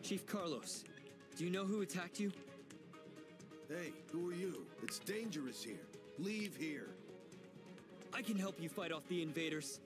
Chief Carlos, do you know who attacked you? Hey, who are you? It's dangerous here. Leave here. I can help you fight off the invaders.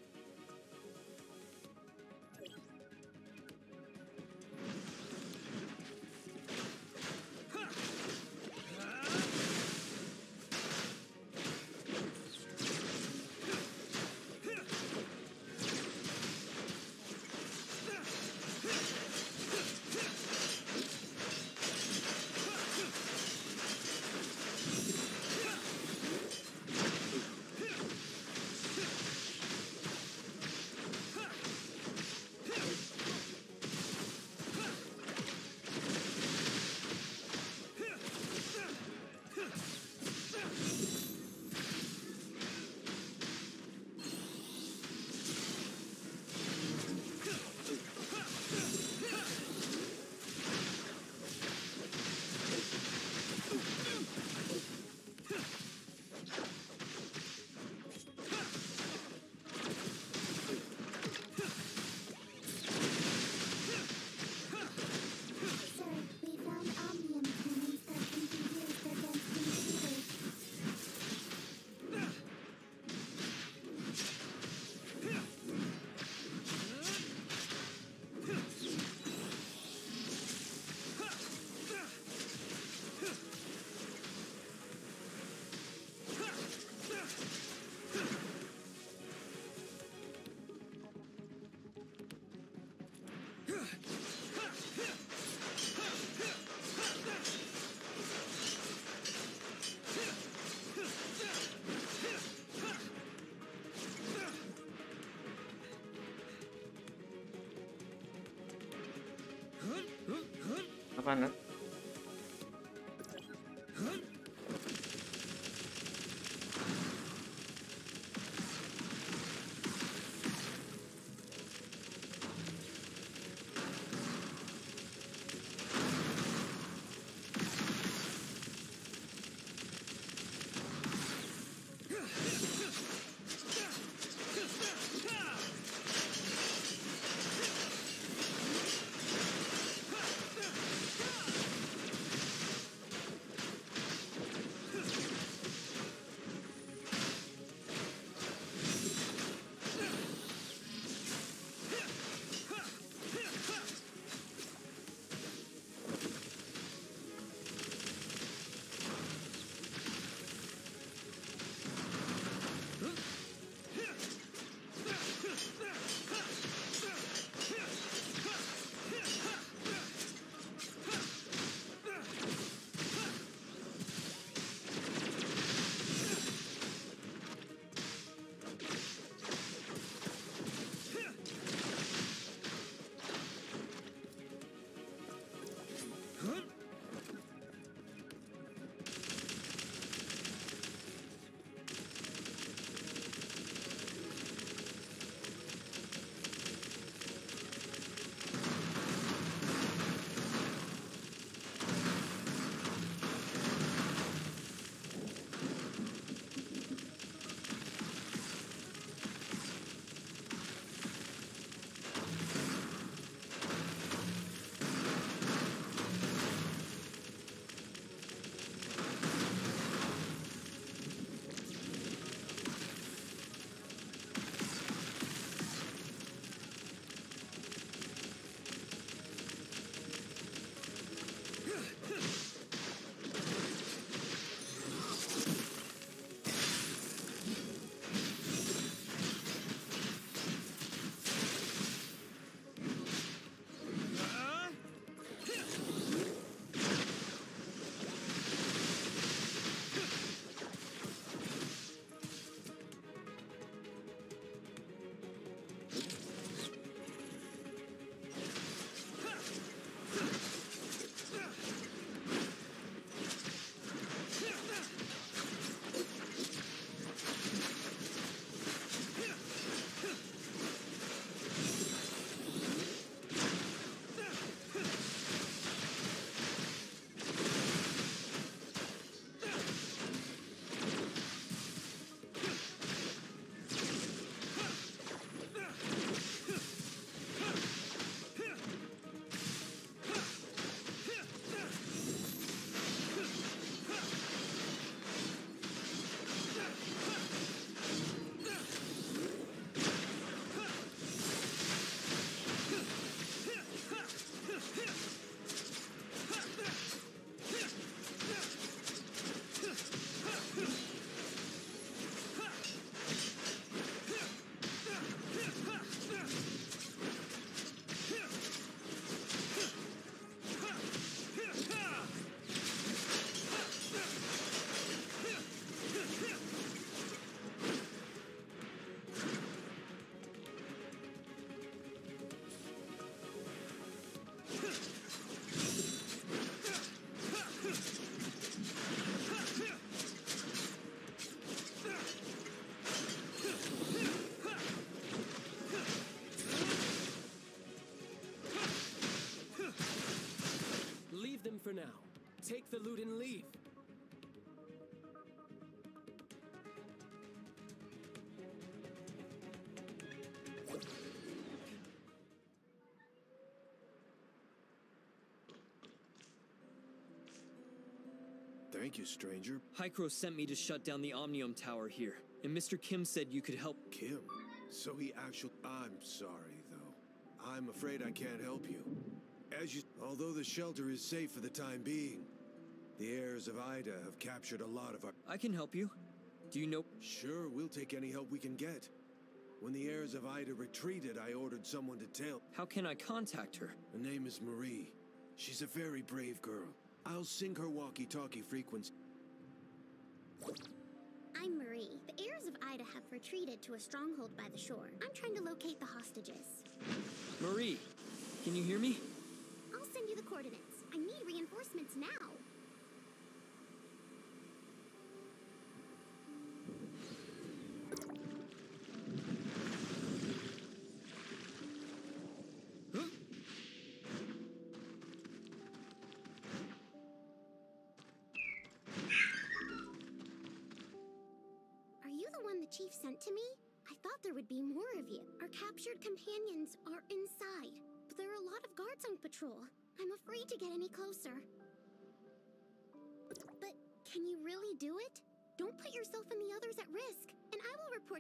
Apaan kan? take the loot and leave. Thank you, stranger. Hykros sent me to shut down the Omnium Tower here, and Mr. Kim said you could help. Kim? So he actually... I'm sorry, though. I'm afraid I can't help you. Although the shelter is safe for the time being, the heirs of Ida have captured a lot of our... I can help you. Do you know... Sure, we'll take any help we can get. When the heirs of Ida retreated, I ordered someone to tell... How can I contact her? Her name is Marie. She's a very brave girl. I'll sync her walkie-talkie frequency. I'm Marie. The heirs of Ida have retreated to a stronghold by the shore. I'm trying to locate the hostages. Marie, can you hear me? I'll send you the coordinates. I need reinforcements now. Are you the one the chief sent to me? I thought there would be more of you. Our captured companions are inside, but there are a lot of guards on patrol. I'm afraid to get any closer. But can you really do it? Don't put yourself and the others at risk, and I will report.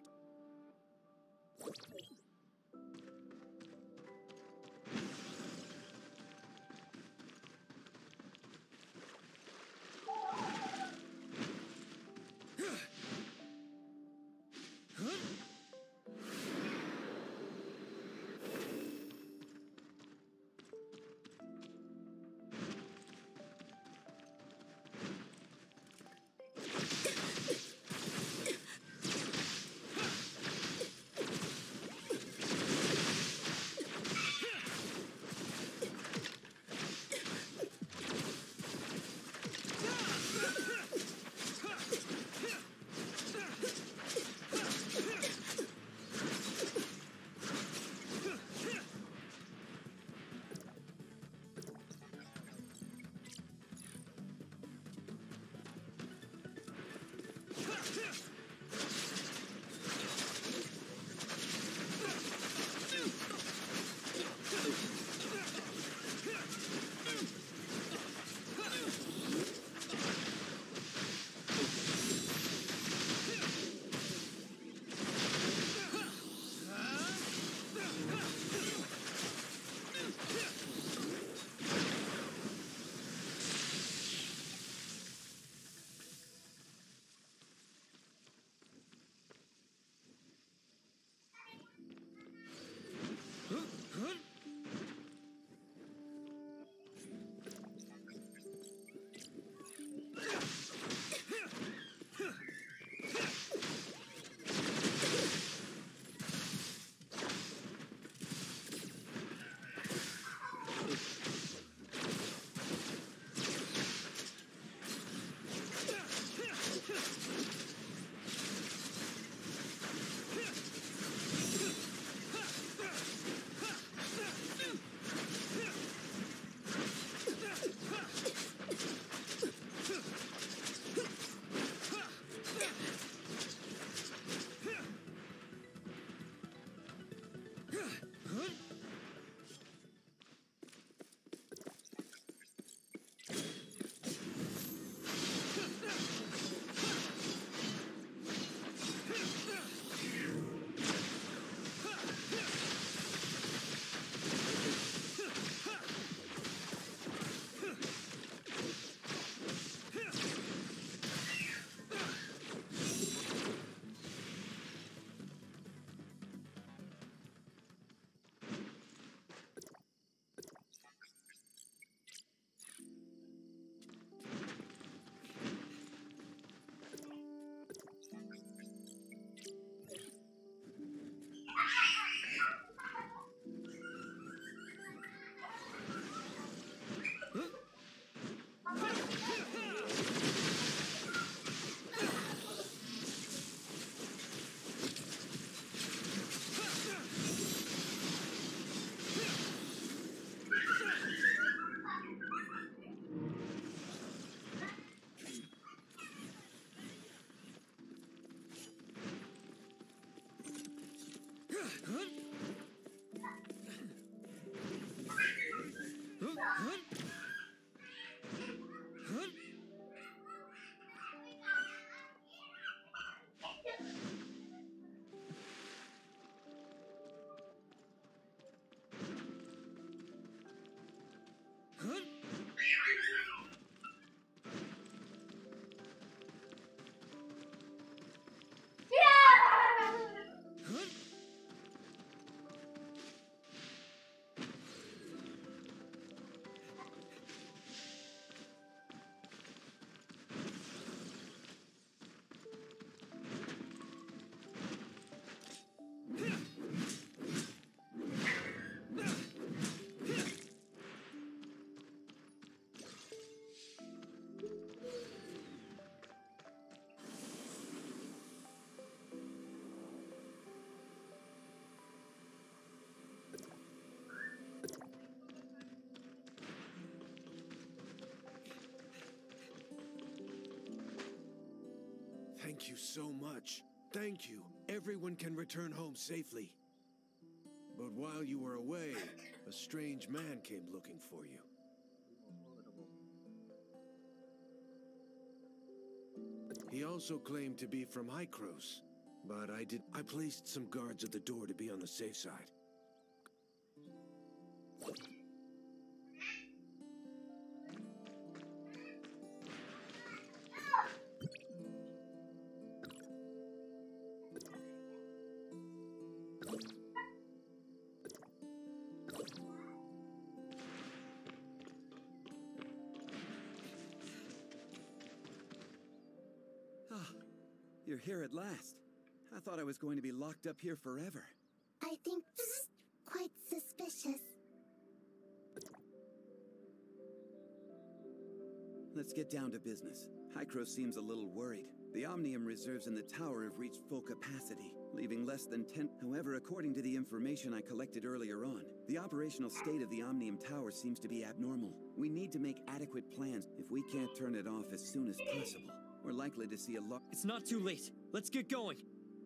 Thank you so much. Thank you. Everyone can return home safely. But while you were away, a strange man came looking for you. He also claimed to be from Hykros, but I placed some guards at the door to be on the safe side. You're here at last. I thought I was going to be locked up here forever. I think this is quite suspicious. Let's get down to business. Hykros seems a little worried. The Omnium reserves in the tower have reached full capacity, leaving less than 10. However, according to the information I collected earlier on, the operational state of the Omnium tower seems to be abnormal. We need to make adequate plans. If we can't turn it off as soon as possible, we're likely to see a lot. It's not too late. Let's get going.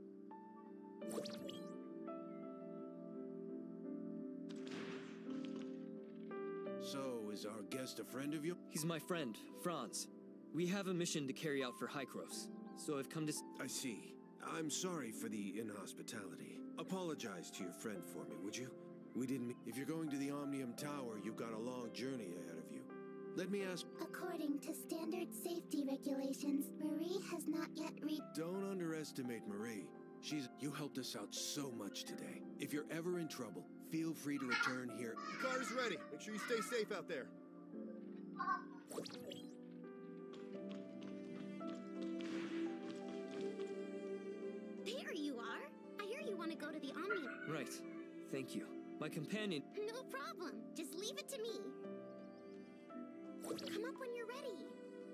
So, is our guest a friend of yours? He's my friend, Franz. We have a mission to carry out for Hykros, so I've come to... I see. I'm sorry for the inhospitality. Apologize to your friend for me, would you? We didn't... If you're going to the Omnium Tower, you've got a long journey ahead of you. Let me ask... According to standard safety regulations, Marie has not yet reached... Don't underestimate Marie. You helped us out so much today. If you're ever in trouble, feel free to return here. The car is ready. Make sure you stay safe out there. There you are. I hear you want to go to the Omnium. Right. Thank you. My companion... No problem. Just leave it to me. Come up when you're ready.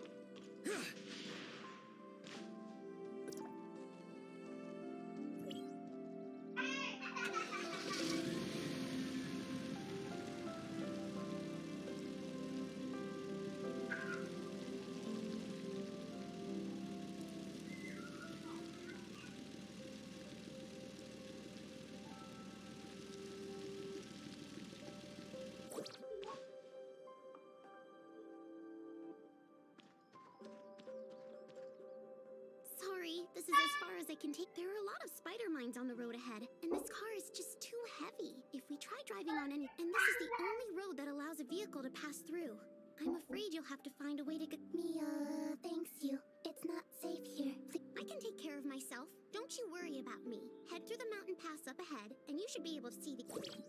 This is as far as I can take. There are a lot of spider mines on the road ahead, and this car is just too heavy. If we try driving on any... And this is the only road that allows a vehicle to pass through. I'm afraid you'll have to find a way to get... thanks you. It's not safe here. I can take care of myself. Don't you worry about me. Head through the mountain pass up ahead, and you should be able to see the...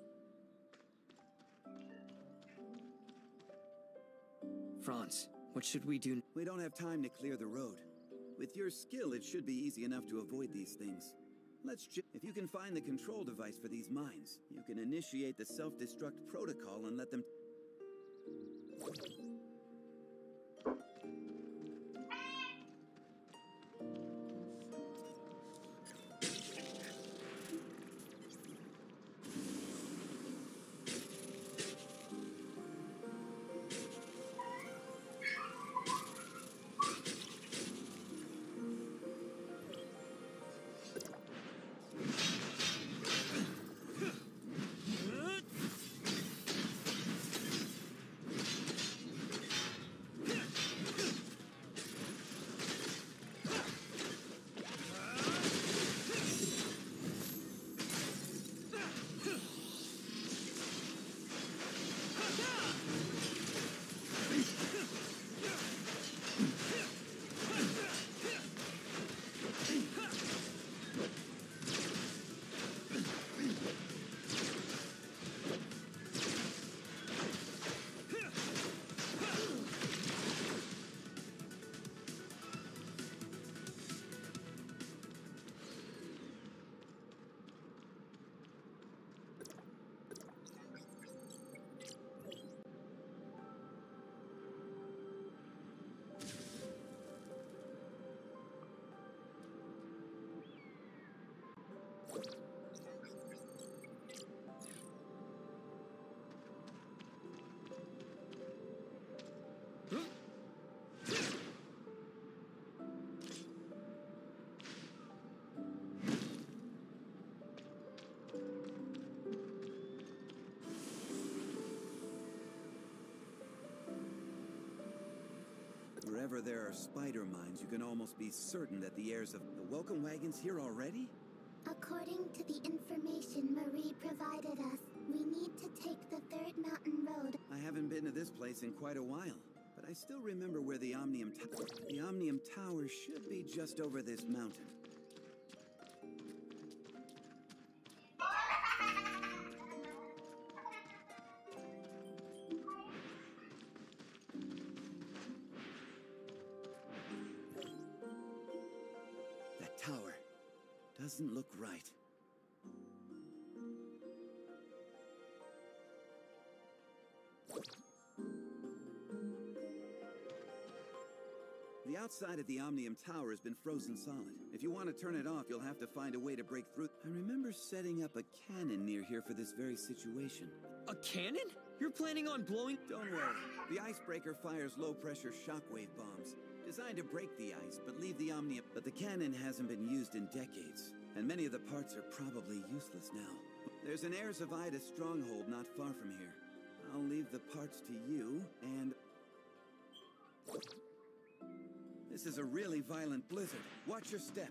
Franz, what should we do? We don't have time to clear the road. With your skill, it should be easy enough to avoid these things. If you can find the control device for these mines, you can initiate the self-destruct protocol and let them... Wherever there are spider mines, you can almost be certain that the heirs of the welcome wagon's here already? According to the information Marie provided us, we need to take the Third Mountain Road. I haven't been to this place in quite a while, but I still remember where the Omnium Tower should be just over this mountain. That tower doesn't look right. The outside of the Omnium Tower has been frozen solid. If you want to turn it off, you'll have to find a way to break through. I remember setting up a cannon near here for this very situation. A cannon? You're planning on blowing? Don't worry. The icebreaker fires low-pressure shockwave bombs, designed to break the ice, but leave the Omnium. But the cannon hasn't been used in decades, and many of the parts are probably useless now. There's an Heirs of Ida stronghold not far from here. I'll leave the parts to you, and... This is a really violent blizzard. Watch your step.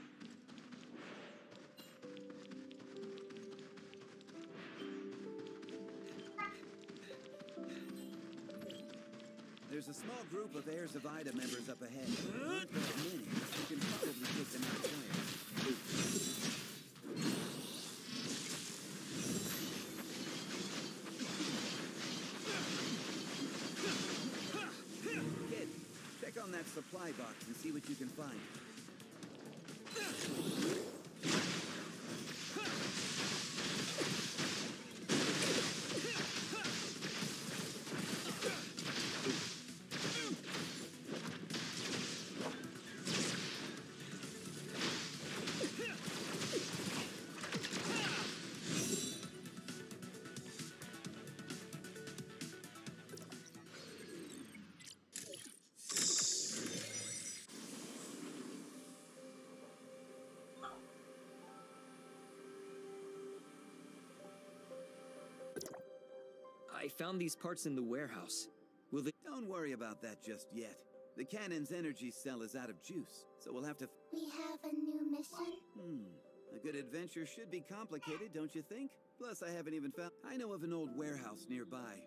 There's a small group of Heirs of Ida members up ahead. There aren't that many. You can probably take them out quietly. Kid, check on that supply box and see what you can find. I found these parts in the warehouse. Will they... Don't worry about that just yet. The cannon's energy cell is out of juice, so we'll have to... We have a new mission? A good adventure should be complicated, don't you think? Plus, I haven't even found... I know of an old warehouse nearby.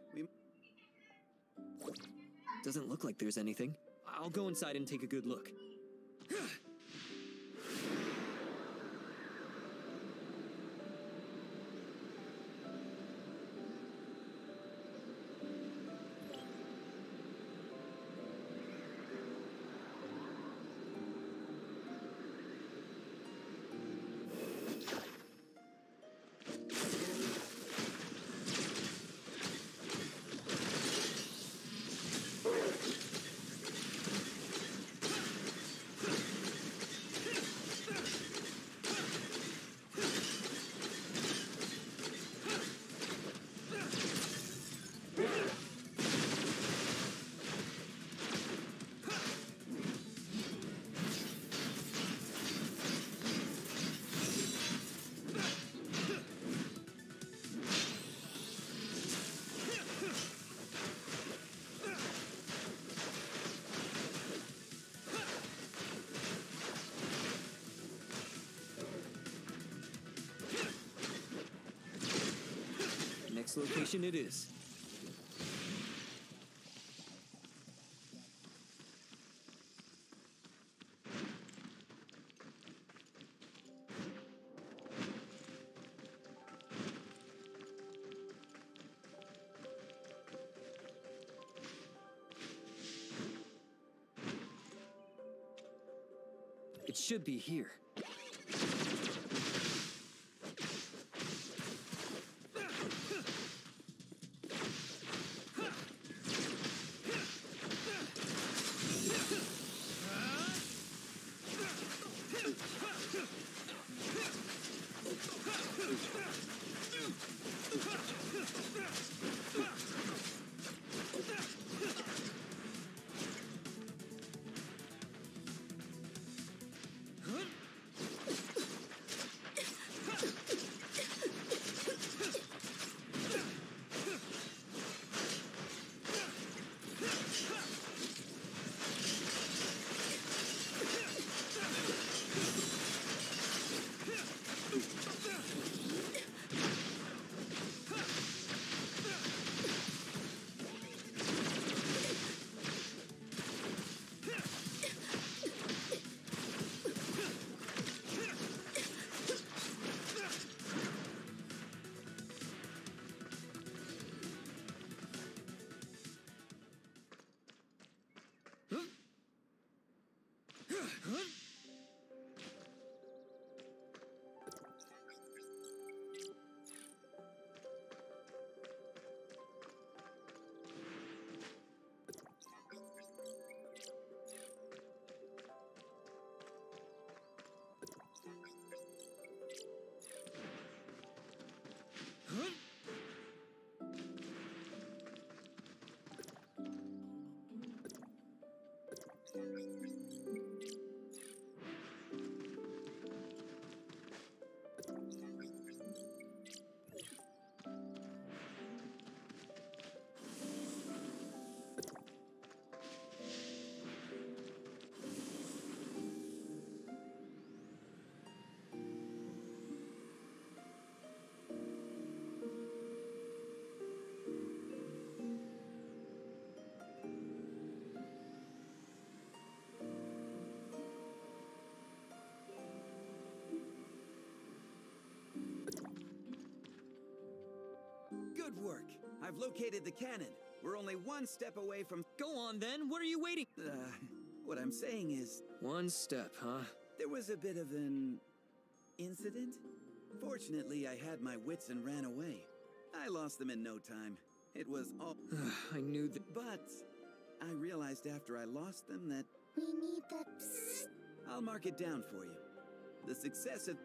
Doesn't look like there's anything. I'll go inside and take a good look. Next location it is. It should be here. Good work. I've located the cannon. We're only one step away from... Go on then, what are you waiting? What I'm saying is... One step, huh? There was a bit of an... incident? Fortunately, I had my wits and ran away. I lost them in no time. It was all... I knew that... But... I realized after I lost them that... We need the psst. I'll mark it down for you. The success of...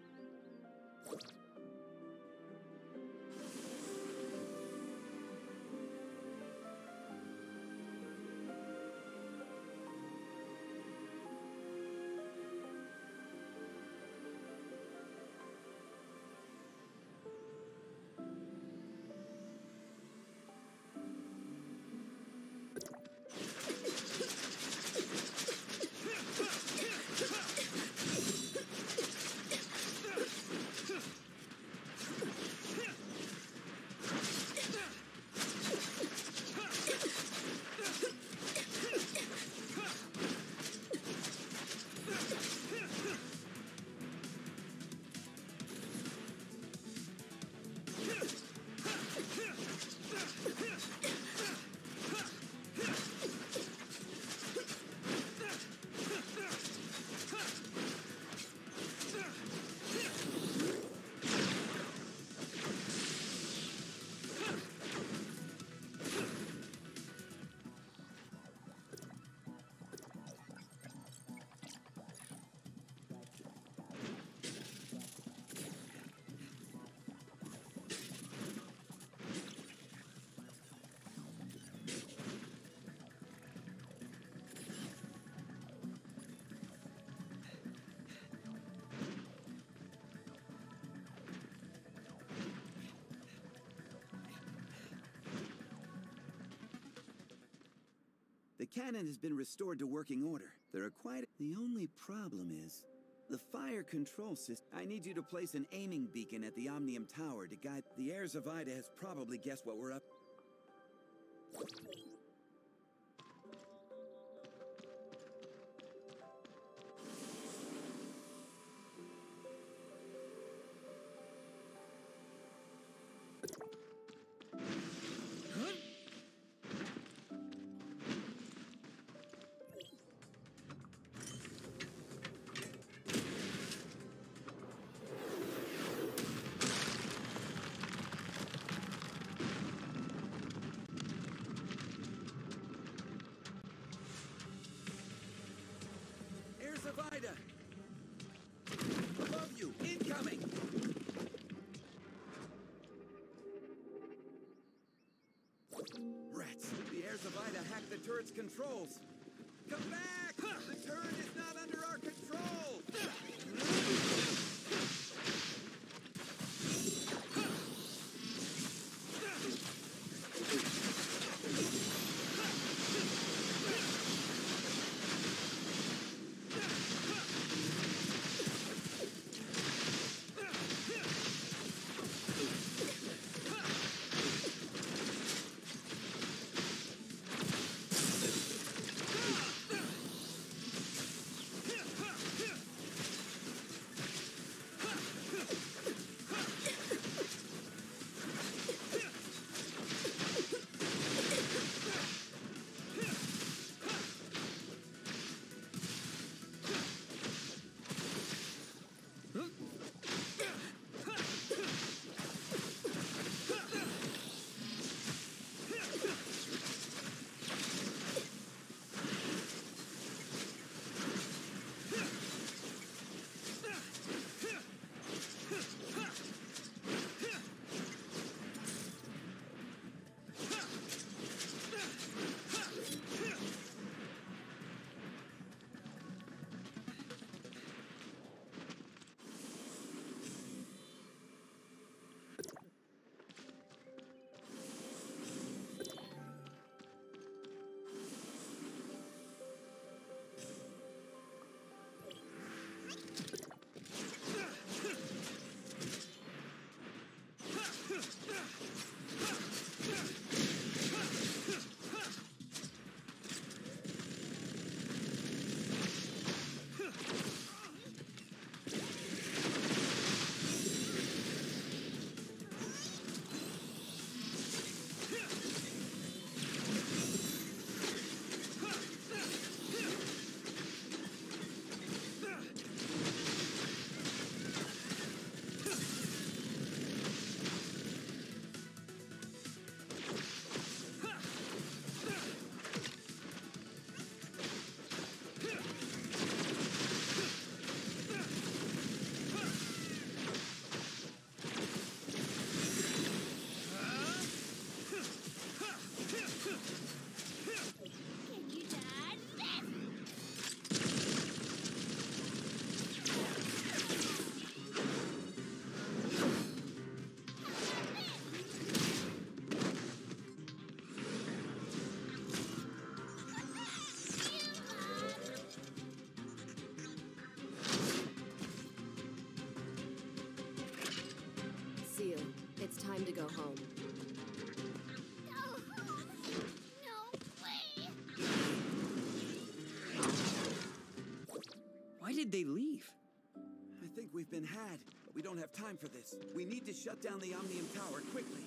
The cannon has been restored to working order. There are quite... The only problem is... the fire control system... I need you to place an aiming beacon at the Omnium Tower to guide... The heirs of Ida has probably guessed what we're up... of Ida! Above you! Incoming! Rats! The heirs of Ida hacked the turret's controls! Come back! The turret is not under our control! time to go home. No way! Why did they leave? I think we've been had, but we don't have time for this. We need to shut down the Omnium Tower quickly.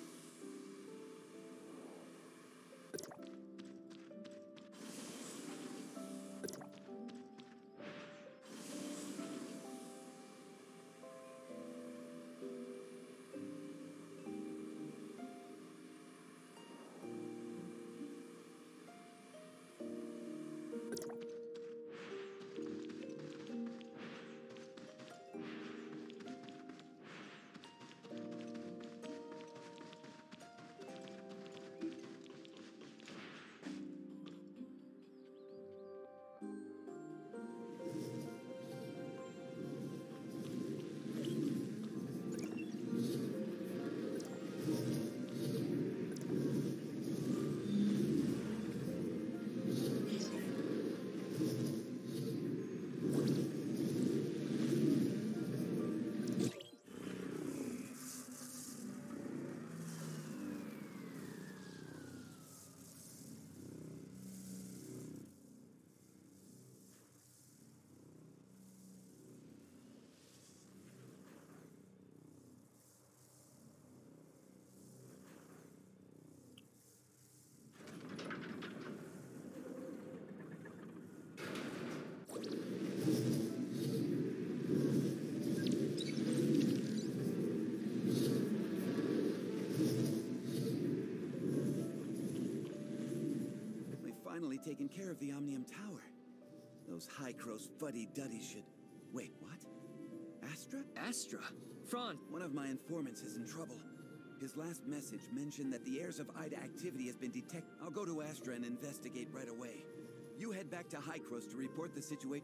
Finally taken care of the Omnium Tower. Those High-Crows fuddy-duddies should... Wait, what? Astra? Astra? Fran! One of my informants is in trouble. His last message mentioned that the heirs of Ida activity has been detected. I'll go to Astra and investigate right away. You head back to High-Crows to report the situation.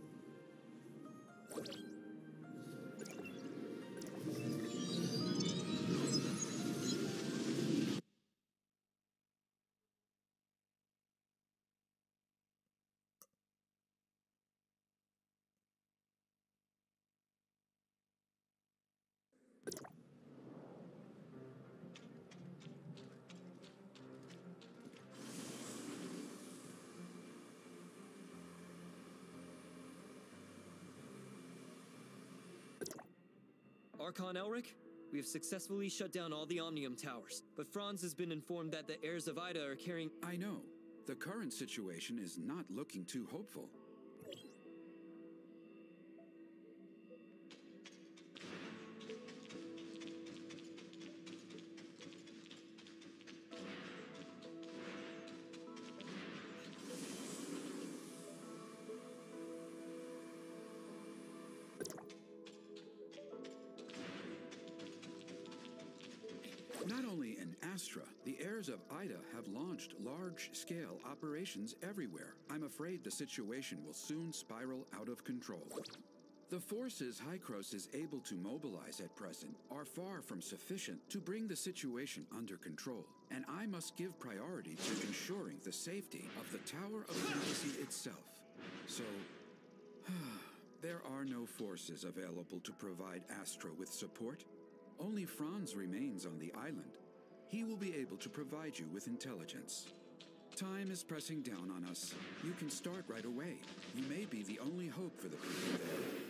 Archon Elric, we have successfully shut down all the Omnium Towers, but Franz has been informed that the heirs of Ida are carrying... I know. The current situation is not looking too hopeful. Not only in Astra, the heirs of Ida have launched large-scale operations everywhere. I'm afraid the situation will soon spiral out of control. The forces High-Crows is able to mobilize at present are far from sufficient to bring the situation under control, and I must give priority to ensuring the safety of the Tower of Galaxy itself. So, there are no forces available to provide Astra with support. Only Franz remains on the island. He will be able to provide you with intelligence. Time is pressing down on us. You can start right away. You may be the only hope for the people there.